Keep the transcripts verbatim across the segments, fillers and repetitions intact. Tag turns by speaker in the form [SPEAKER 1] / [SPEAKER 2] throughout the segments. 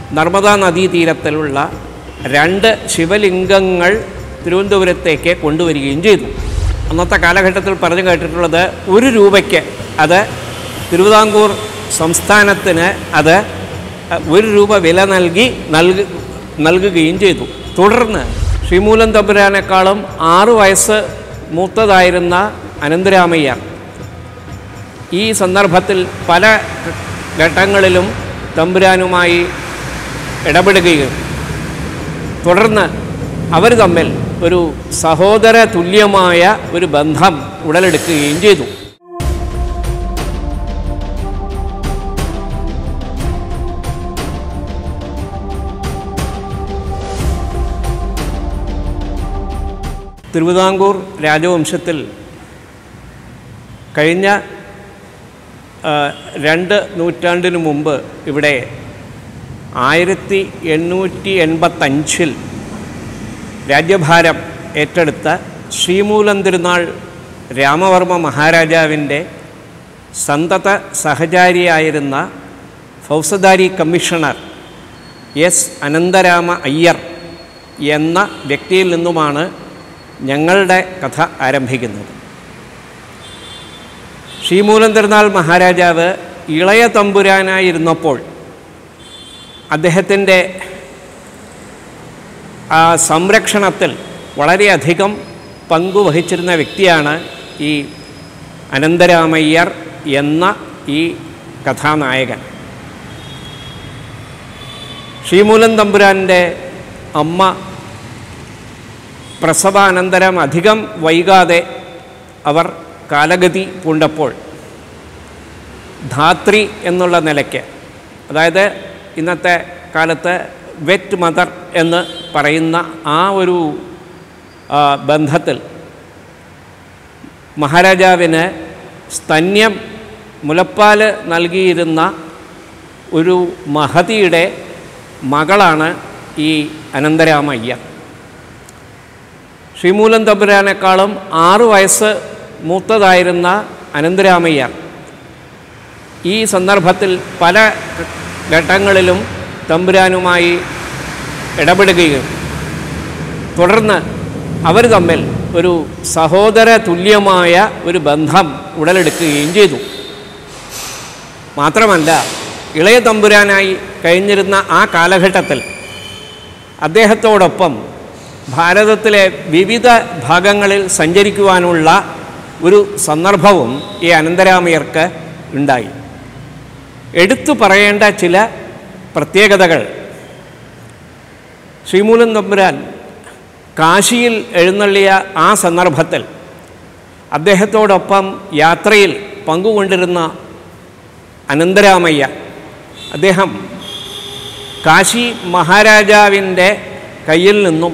[SPEAKER 1] നർമ്മദാ നദീതീരത്തിലുള്ള രണ്ട് ശിവലിംഗങ്ങൾ തിരുവനന്തപുരത്തേക്ക് കൊണ്ടുവരികയും ചെയ്തു. അന്നത്തെ കാലഘട്ടത്തിൽ പറഞ്ഞു കേട്ടിട്ടുള്ളത് ഒരു രൂപയ്ക്ക് അത് തിരുവിതാംകൂർ സംസ്ഥാനത്തിന് അത് ഒരു രൂപ വില നൽകി നൽകി നൽകുകയും ചെയ്തു. തുടർന്ന് ശ്രീമൂലം തമ്പുരാനേക്കാളും ആറു വയസ്സ് മൂത്തതായിരുന്ന അനന്തരാമയ്യർ ഈ സന്ദർഭത്തിൽ പല ഘട്ടങ്ങളിലും തമ്പുരാനുമായി ഇടപെടുകയും തുടർന്ന് അവർ തമ്മിൽ ഒരു സഹോദര തുല്യമായ ഒരു ബന്ധം ഉടലെടുക്കുകയും ചെയ്തു. തിരുവിതാംകൂർ രാജവംശത്തിൽ കഴിഞ്ഞ രണ്ട് നൂറ്റാണ്ടിനു മുമ്പ് ഇവിടെ ആയിരത്തി എണ്ണൂറ്റി എൺപത്തഞ്ചിൽ രാജ്യഭാരം ഏറ്റെടുത്ത ശ്രീമൂലം തിരുനാൾ രാമവർമ്മ മഹാരാജാവിൻ്റെ സന്തത സഹചാരിയായിരുന്ന ഫൗസദാരി കമ്മീഷണർ എസ് അനന്തരാമ അയ്യർ എന്ന വ്യക്തിയിൽ നിന്നുമാണ് ഞങ്ങളുടെ കഥ ആരംഭിക്കുന്നത്. ശ്രീമൂലം തിരുനാൾ മഹാരാജാവ് ഇളയ തമ്പുരാനായിരുന്നപ്പോൾ അദ്ദേഹത്തിൻ്റെ ആ സംരക്ഷണത്തിൽ വളരെയധികം പങ്കുവഹിച്ചിരുന്ന വ്യക്തിയാണ് ഈ അനന്തരാമയ്യർ എന്ന ഈ കഥാനായകൻ. ശ്രീമൂലം തമ്പുരാൻ്റെ അമ്മ പ്രസവാനന്തരം അധികം വൈകാതെ അവർ കാലഗതി പൂണ്ടപ്പോൾ ധാത്രി എന്നുള്ള നിലയ്ക്ക്, അതായത് ഇന്നത്തെ കാലത്ത് വെറ്റ് മദർ എന്ന് പറയുന്ന ആ ഒരു ബന്ധത്തിൽ മഹാരാജാവിന് സ്തന്യം മുലപ്പാൽ നൽകിയിരുന്ന ഒരു മഹതിയുടെ മകളാണ് ഈ അനന്തരാമയ്യർ. ശ്രീമൂലം തമ്പുരാനേക്കാളും ആറു വയസ്സ് മൂത്തതായിരുന്ന അനന്തരാമയ്യർ ഈ സന്ദർഭത്തിൽ പല ഘട്ടങ്ങളിലും തമ്പുരാനുമായി ഇടപെടുകയും തുടർന്ന് അവർ തമ്മിൽ ഒരു സഹോദര തുല്യമായ ഒരു ബന്ധം ഉടലെടുക്കുകയും ചെയ്തു. മാത്രമല്ല, ഇളയ തമ്പുരാനായി കഴിഞ്ഞിരുന്ന ആ കാലഘട്ടത്തിൽ അദ്ദേഹത്തോടൊപ്പം ഭാരതത്തിലെ വിവിധ ഭാഗങ്ങളിൽ സഞ്ചരിക്കുവാനുള്ള ഒരു സന്ദർഭവും ഈ അനന്തരാമയ്യർക്ക് ഉണ്ടായി. എടുത്തു പറയേണ്ട ചില പ്രത്യേകതകൾ: ശ്രീമൂലം തമ്പുരാൻ കാശിയിൽ എഴുന്നള്ളിയ ആ സന്ദർഭത്തിൽ അദ്ദേഹത്തോടൊപ്പം യാത്രയിൽ പങ്കുകൊണ്ടിരുന്ന അനന്തരാമയ്യ അദ്ദേഹം കാശി മഹാരാജാവിൻ്റെ കയ്യിൽ നിന്നും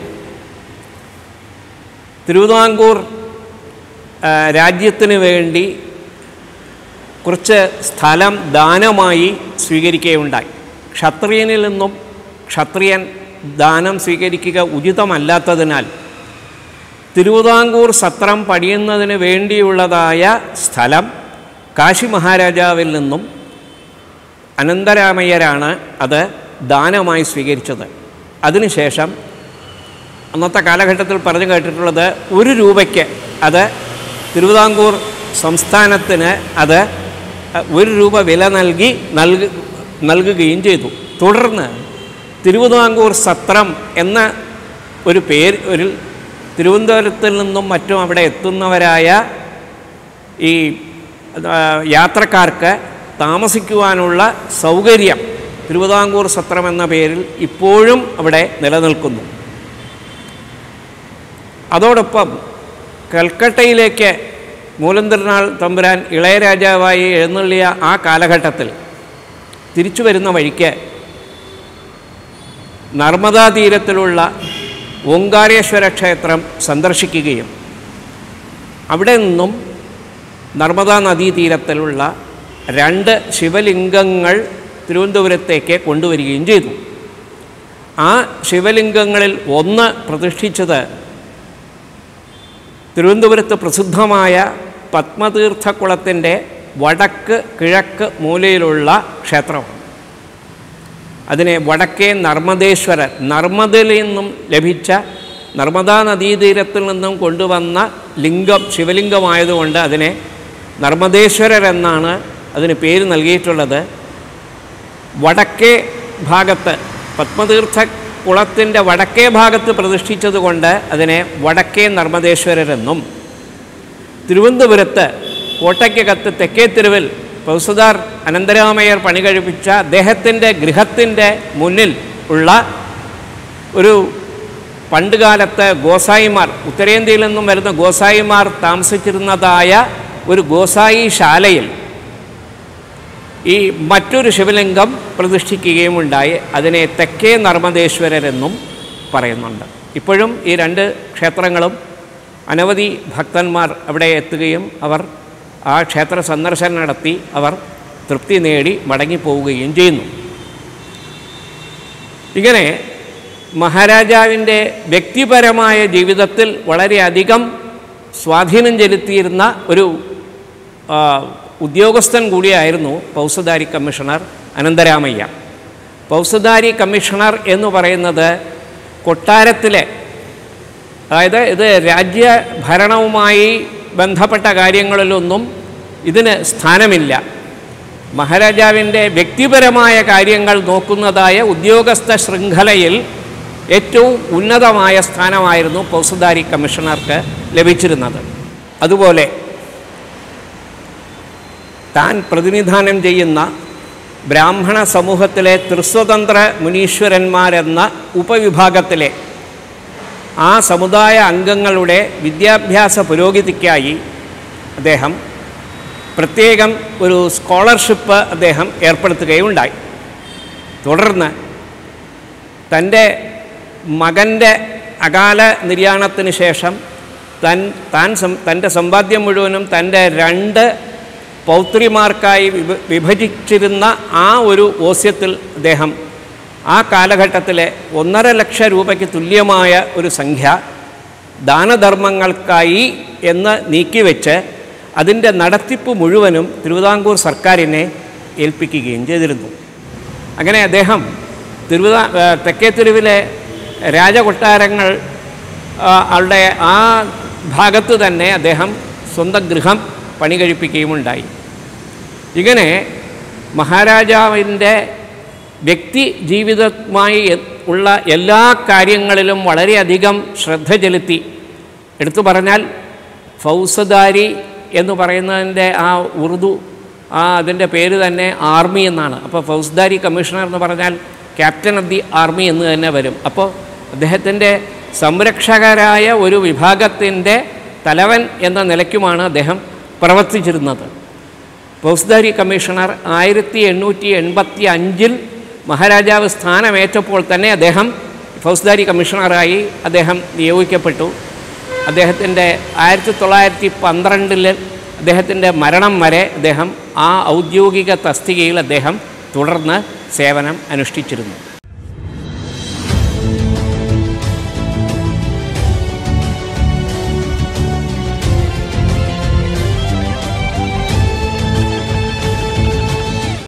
[SPEAKER 1] തിരുവിതാംകൂർ രാജ്യത്തിന് വേണ്ടി കുറച്ച് സ്ഥലം ദാനമായി സ്വീകരിക്കുകയുണ്ടായി. ക്ഷത്രിയനിൽ നിന്നും ക്ഷത്രിയൻ ദാനം സ്വീകരിക്കുക ഉചിതമല്ലാത്തതിനാൽ തിരുവിതാംകൂർ സത്രം പണിയുന്നതിന് വേണ്ടിയുള്ളതായ സ്ഥലം കാശി മഹാരാജാവിൽ നിന്നും അനന്തരാമയ്യരാണ് അത് ദാനമായി സ്വീകരിച്ചത്. അതിനുശേഷം അന്നത്തെ കാലഘട്ടത്തിൽ പറഞ്ഞു കേട്ടിട്ടുള്ളത് ഒരു രൂപയ്ക്ക് അത് തിരുവിതാംകൂർ സംസ്ഥാനത്തിന് അത് ഒരു രൂപ വില നൽകി നൽകി നൽകുകയും ചെയ്തു. തുടർന്ന് തിരുവിതാംകൂർ സത്രം എന്ന ഒരു പേര് ഒരു തിരുവനന്തപുരത്തിൽ നിന്നും മറ്റും അവിടെ എത്തുന്നവരായ ഈ യാത്രക്കാർക്ക് താമസിക്കുവാനുള്ള സൗകര്യം തിരുവിതാംകൂർ സത്രം എന്ന പേരിൽ ഇപ്പോഴും അവിടെ നിലനിൽക്കുന്നു. അതോടൊപ്പം കൽക്കട്ടയിലേക്ക് മൂലം തിരുനാൾ തമ്പുരാൻ ഇളയരാജാവായി എഴുന്നള്ളിയ ആ കാലഘട്ടത്തിൽ തിരിച്ചു വരുന്ന വഴിക്ക് നർമ്മദാ തീരത്തിലുള്ള ഓങ്കാരേശ്വര ക്ഷേത്രം സന്ദർശിക്കുകയും അവിടെ നിന്നും നർമ്മദാ നദീതീരത്തിലുള്ള രണ്ട് ശിവലിംഗങ്ങൾ തിരുവനന്തപുരത്തേക്ക് കൊണ്ടുവരികയും ചെയ്തു. ആ ശിവലിംഗങ്ങളിൽ ഒന്ന് പ്രതിഷ്ഠിച്ചത് തിരുവനന്തപുരത്ത് പ്രസിദ്ധമായ പത്മതീർത്ഥക്കുളത്തിൻ്റെ വടക്ക് കിഴക്ക് മൂലയിലുള്ള ക്ഷേത്രമാണ്. അതിനെ വടക്കേ നർമ്മദേശ്വരർ, നർമ്മദയിൽ നിന്നും ലഭിച്ച നർമ്മദാ നദീതീരത്തിൽ നിന്നും കൊണ്ടുവന്ന ലിംഗം ശിവലിംഗമായതുകൊണ്ട് അതിനെ നർമ്മദേശ്വരർ എന്നാണ് അതിന് പേര് നൽകിയിട്ടുള്ളത്. വടക്കേ ഭാഗത്ത് പത്മതീർത്ഥ കുളത്തിൻ്റെ വടക്കേ ഭാഗത്ത് പ്രതിഷ്ഠിച്ചതുകൊണ്ട് അതിനെ വടക്കേ നർമ്മദേശ്വരരെന്നും, തിരുവനന്തപുരത്ത് കോട്ടയ്ക്കകത്ത് തെക്കേ തെരുവിൽ പൗസദാർ അനന്തരാമയ്യർ പണി കഴിപ്പിച്ച അദ്ദേഹത്തിൻ്റെ ഗൃഹത്തിൻ്റെ മുന്നിൽ ഉള്ള ഒരു പണ്ടുകാലത്ത് ഗോസായിമാർ, ഉത്തരേന്ത്യയിൽ നിന്നും വരുന്ന ഗോസായിമാർ താമസിച്ചിരുന്നതായ ഒരു ഗോസായി ശാലയിൽ ഈ മറ്റൊരു ശിവലിംഗം പ്രതിഷ്ഠിക്കുകയും ഉണ്ടായി. അതിനെ തെക്കേ നർമ്മദേശ്വരരെന്നും പറയുന്നുണ്ട്. ഇപ്പോഴും ഈ രണ്ട് ക്ഷേത്രങ്ങളും അനവധി ഭക്തന്മാർ അവിടെ എത്തുകയും അവർ ആ ക്ഷേത്ര സന്ദർശനം നടത്തി അവർ തൃപ്തി നേടി മടങ്ങിപ്പോവുകയും ചെയ്യുന്നു. ഇങ്ങനെ മഹാരാജാവിൻ്റെ വ്യക്തിപരമായ ജീവിതത്തിൽ വളരെയധികം സ്വാധീനം ചെലുത്തിയിരുന്ന ഒരു ഉദ്യോഗസ്ഥൻ കൂടിയായിരുന്നു ഫൗസദാരി കമ്മീഷണർ അനന്തരാമയ്യ. ഫൗസദാരി കമ്മീഷണർ എന്ന് പറയുന്നത് കൊട്ടാരത്തിലെ, അതായത് ഇത് രാജ്യഭരണവുമായി ബന്ധപ്പെട്ട കാര്യങ്ങളിലൊന്നും ഇതിന് സ്ഥാനമില്ല. മഹാരാജാവിൻ്റെ വ്യക്തിപരമായ കാര്യങ്ങൾ നോക്കുന്നതായ ഉദ്യോഗസ്ഥ ശൃംഖലയിൽ ഏറ്റവും ഉന്നതമായ സ്ഥാനമായിരുന്നു ഫൗസദാരി കമ്മീഷണർക്ക് ലഭിച്ചിരുന്നത്. അതുപോലെ താൻ പ്രതിനിധാനം ചെയ്യുന്ന ബ്രാഹ്മണ സമൂഹത്തിലെ ത്രിസ്വതന്ത്ര മുനീശ്വരന്മാരെന്ന ഉപവിഭാഗത്തിലെ ആ സമുദായ അംഗങ്ങളുടെ വിദ്യാഭ്യാസ പുരോഗതിക്കായി അദ്ദേഹം പ്രത്യേകം ഒരു സ്കോളർഷിപ്പ് അദ്ദേഹം ഏർപ്പെടുത്തുകയുണ്ടായി. തുടർന്ന് തൻ്റെ മകൻ്റെ അകാല നിര്യാണത്തിന് ശേഷം തൻ താൻ തൻ്റെ സമ്പാദ്യം മുഴുവനും തൻ്റെ രണ്ട് പൗത്രിമാർക്കായി വിഭ വിഭജിച്ചിരുന്ന ആ ഒരു ഓസ്യത്തിൽ അദ്ദേഹം ആ കാലഘട്ടത്തിലെ ഒന്നര ലക്ഷം രൂപയ്ക്ക് തുല്യമായ ഒരു സംഖ്യ ദാനധർമ്മങ്ങൾക്കായി എന്ന് നീക്കിവെച്ച് അതിൻ്റെ നടത്തിപ്പ് മുഴുവനും തിരുവിതാംകൂർ സർക്കാരിനെ ഏൽപ്പിക്കുകയും ചെയ്തിരുന്നു. അങ്ങനെ അദ്ദേഹം തിരുവിതാ തെക്കേ തെരുവിലെ രാജകൊട്ടാരങ്ങൾ അവരുടെ ആ ഭാഗത്ത് തന്നെ അദ്ദേഹം സ്വന്തം ഗൃഹം പണി കഴിപ്പിക്കുകയുമുണ്ടായി. ഇങ്ങനെ മഹാരാജാവിൻ്റെ വ്യക്തി ജീവിതവുമായി ഉള്ള എല്ലാ കാര്യങ്ങളിലും വളരെയധികം ശ്രദ്ധ ചെലുത്തി. എടുത്തു പറഞ്ഞാൽ ഫൗസദാരി എന്ന് പറയുന്നതിൻ്റെ ആ ഉറുദു ആ അതിൻ്റെ പേര് തന്നെ ആർമി എന്നാണ്. അപ്പോൾ ഫൗസദാരി കമ്മീഷണർ എന്ന് പറഞ്ഞാൽ ക്യാപ്റ്റൻ ഓഫ് ദി ആർമി എന്ന് തന്നെ വരും. അപ്പോൾ അദ്ദേഹത്തിൻ്റെ സംരക്ഷകരായ ഒരു വിഭാഗത്തിൻ്റെ തലവൻ എന്ന നിലയ്ക്കുമാണ് അദ്ദേഹം പ്രവർത്തിച്ചിരുന്നത്. ഫൗസദാരി കമ്മീഷണർ ആയിരത്തി എണ്ണൂറ്റി എൺപത്തി അഞ്ചിൽ മഹാരാജാവ് സ്ഥാനമേറ്റപ്പോൾ തന്നെ അദ്ദേഹം ഫൗസദാരി കമ്മീഷണറായി അദ്ദേഹം നിയോഗിക്കപ്പെട്ടു. അദ്ദേഹത്തിൻ്റെ ആയിരത്തി തൊള്ളായിരത്തി പന്ത്രണ്ടിൽ അദ്ദേഹത്തിൻ്റെ മരണം വരെ അദ്ദേഹം ആ ഔദ്യോഗിക തസ്തികയിൽ അദ്ദേഹം തുടർന്ന് സേവനം അനുഷ്ഠിച്ചിരുന്നു.